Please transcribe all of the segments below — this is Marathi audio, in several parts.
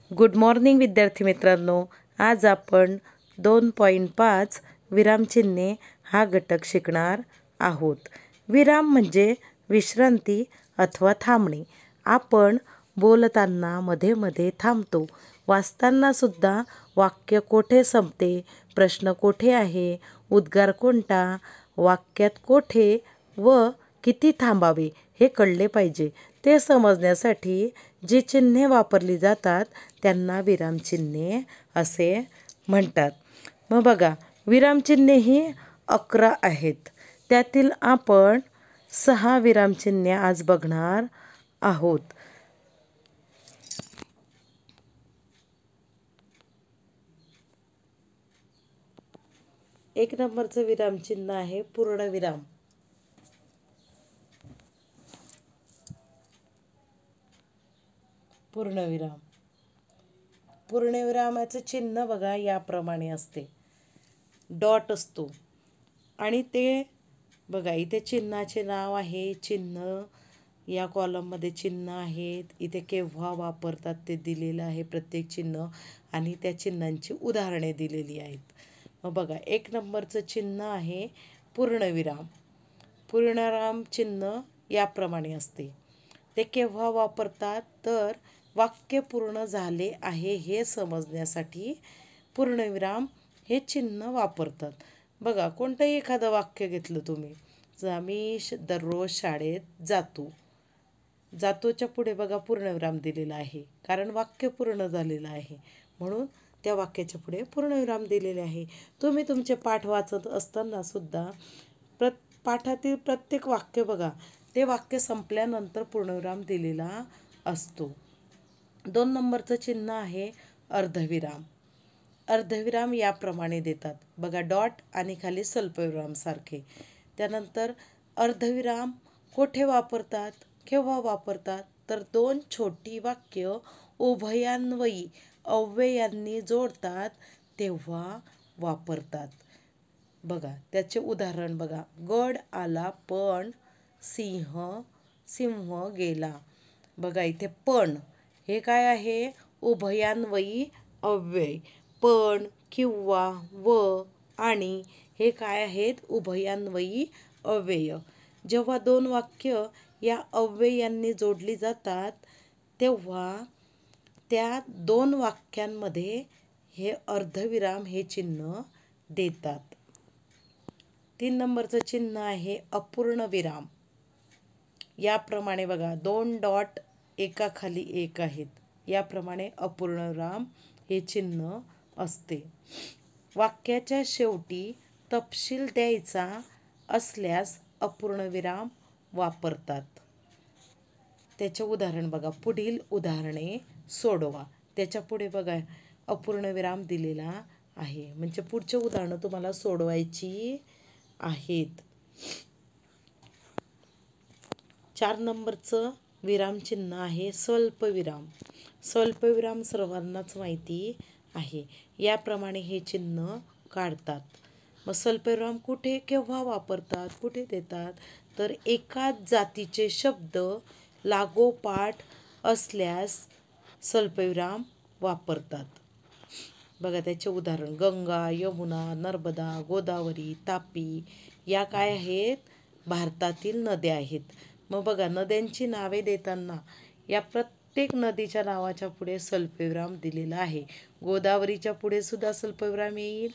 गुड मॉर्निंग विद्यार्थी मित्रांनो. आज आपण 2.5 विरामचिन्हे हा घटक शिकणार आहोत. विराम म्हणजे विश्रांती अथवा थांबणे. आपण बोलताना मध्ये मध्ये थांबतो. वाचताना सुद्धा वाक्य कोठे संपते, प्रश्न कोठे आहे, उद्गार कोणता, वाक्यात कोठे व किती थांबावे हे कळले पाहिजे. ते समजण्यासाठी जी चिन्हे वापरली जातात त्यांना विरामचिन्हे असे म्हणतात. मग बघा, विरामचिन्हे ही 11 आहेत. त्यातील आपण 6 विरामचिन्हे आज बघणार आहोत. एक नंबरचं विरामचिन्ह आहे पूर्णविराम. पूर्णविराम. पूर्णविरामाचं चिन्ह बघा याप्रमाणे असते. डॉट असतो आणि ते बघा इथे चिन्हाचे नाव आहे. चिन्ह या कॉलममध्ये चिन्ह आहेत. इथे केव्हा वापरतात ते दिलेलं आहे प्रत्येक चिन्ह आणि त्या चिन्हांची उदाहरणे दिलेली आहेत. मग बघा, एक नंबरचं चिन्ह आहे पूर्णविराम. पूर्णविराम चिन्ह याप्रमाणे असते. ते केव्हा वापरतात तर वाक्य पूर्ण झाले आहे हे समजण्यासाठी पूर्णविराम हे चिन्ह वापरतात. बघा, कोणतंही एखादं वाक्य घेतलं तुम्ही, मी दररोज शाळेत जातो. जातोच्या पुढे बघा पूर्णविराम दिलेला आहे, कारण वाक्य पूर्ण झालेलं आहे म्हणून त्या वाक्याच्या पुढे पूर्णविराम दिलेले आहे. तुम्ही तुमचे पाठ वाचत असताना सुद्धा पाठातील प्रत्येक वाक्य बघा, ते वाक्य संपल्यानंतर पूर्णविराम दिलेला असतो. 2 नंबरचं चिन्ह आहे अर्धविराम. अर्धविराम याप्रमाणे देतात बघा, डॉट आणि खाली स्वल्पविराम सारखे. त्यानंतर अर्धविराम कोठे वापरतात, केव्हा वापरतात तर 2 छोटी वाक्य उभयान्वयी अव्ययांनी जोडतात तेव्हा वापरतात. बघा त्याचे उदाहरण बघा, गड आला पण सिंह गेला. बघा इथे पण हे काय आहे, उभयान्वयी अव्यय. पण, किंवा, व आणि हे काय आहेत, उभयान्वयी अव्यय. जेव्हा 2 वाक्य या अव्ययांनी जोडली जातात तेव्हा त्या 2 वाक्यांमध्ये हे अर्धविराम हे चिन्ह देतात. 3 नंबरचं चिन्ह आहे अपूर्णविराम. याप्रमाणे बघा, 2 डॉट एकाखाली एक आहेत. याप्रमाणे अपूर्णविराम हे चिन्ह असते. वाक्याच्या शेवटी तपशील द्यायचा असल्यास अपूर्णविराम वापरतात. त्याचे उदाहरण बघा, पुढील उदाहरणे सोडवा. त्याच्या पुढे बघा अपूर्णविराम दिलेला आहे, म्हणजे पुढचे उदाहरणं तुम्हाला सोडवायची आहेत. 4 नंबरचं विरामचिन्ह आहे स्वल्पविराम. स्वल्पविराम सर्वांनाच माहिती आहे. याप्रमाणे हे चिन्ह काढतात. मग स्वल्पविराम कुठे केव्हा वापरतात, कुठे देतात तर एकाच जातीचे शब्द लागोपाठ असल्यास स्वल्पविराम वापरतात. बघा त्याचे उदाहरण, गंगा, यमुना, नर्मदा, गोदावरी, तापी या काय आहेत, भारतातील नद्या आहेत. मग बघा, नद्यांची नावे देताना या प्रत्येक नदीच्या नावाच्या पुढे स्वल्पविराम दिलेला आहे. गोदावरीच्या पुढे सुद्धा स्वल्पविराम येईल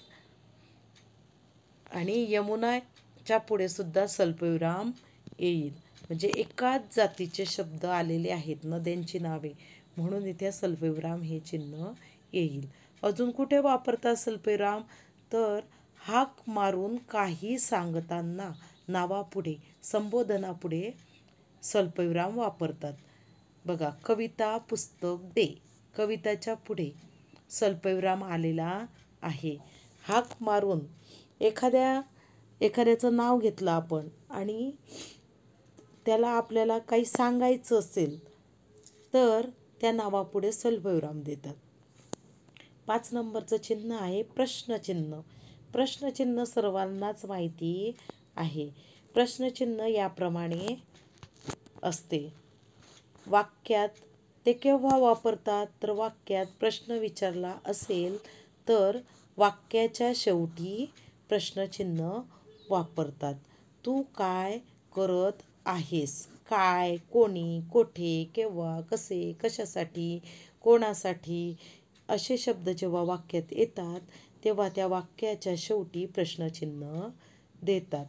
आणि यमुनाच्या पुढे सुद्धा स्वल्पविराम येईल. म्हणजे एकाच जातीचे शब्द आलेले आहेत, नद्यांची नावे, म्हणून इथे स्वल्पविराम हे चिन्ह येईल. अजून कुठे वापरतात स्वल्पविराम तर हाक मारून काही सांगताना नावापुढे, संबोधनापुढे स्वल्पविराम वापरतात. बघा, कविता पुस्तक दे. कविताच्या पुढे स्वल्पविराम आलेला आहे. हाक मारून एखाद्याचं नाव घेतलं आपण आणि त्याला आपल्याला काही सांगायचं असेल तर त्या नावापुढे स्वल्पविराम देतात. 5 नंबरचं चिन्ह आहे प्रश्नचिन्ह. प्रश्नचिन्ह सर्वांनाच माहिती आहे. प्रश्नचिन्ह याप्रमाणे असते. वाक्यात ते केव्हा वापरतात? तर वाक्यात प्रश्न विचारला असेल तर वाक्याच्या शेवटी प्रश्नचिन्ह वापरतात. तू काय करत आहेस? काय, कोणी, कोठे, केव्हा, कसे, कशासाठी, कोणासाठी असे शब्द जेव्हा वाक्यात येतात तेव्हा त्या वाक्याच्या शेवटी प्रश्नचिन्ह देतात.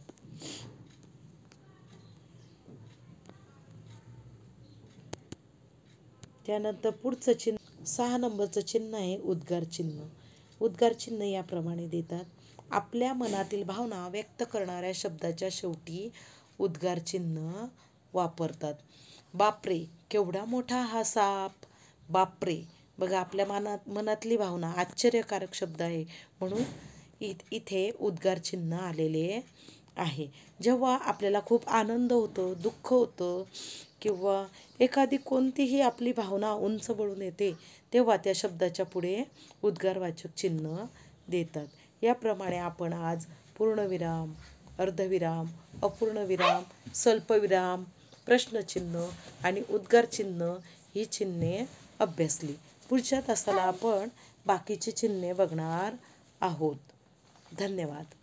त्यानंतर पुढचं चिन्ह 6 नंबरचं चिन्ह आहे उद्गार चिन्ह. उद्गार चिन्ह याप्रमाणे देतात. आपल्या मनातील भावना व्यक्त करणाऱ्या शब्दाच्या शेवटी उद्गार चिन्ह वापरतात. बापरे, केवढा मोठा हा साप. बापरे, बघा आपल्या मनातली भावना आश्चर्यकारक शब्द आहे म्हणून इथे उद्गार चिन्ह आलेले आहे. जेव्हा आपल्याला खूप आनंद होतो, दुःख होतं किंवा एखादी कोणतीही आपली भावना उंच बळून येते तेव्हा त्या शब्दाच्या पुढे उद्गारवाचक चिन्ह देतात. याप्रमाणे आपण आज पूर्णविराम, अर्धविराम, अपूर्णविराम, स्वल्पविराम, प्रश्नचिन्ह आणि उद्गार चिन्ह ही चिन्हे अभ्यासली. पुढच्या तासाला आपण बाकीची चिन्हे बघणार आहोत. धन्यवाद.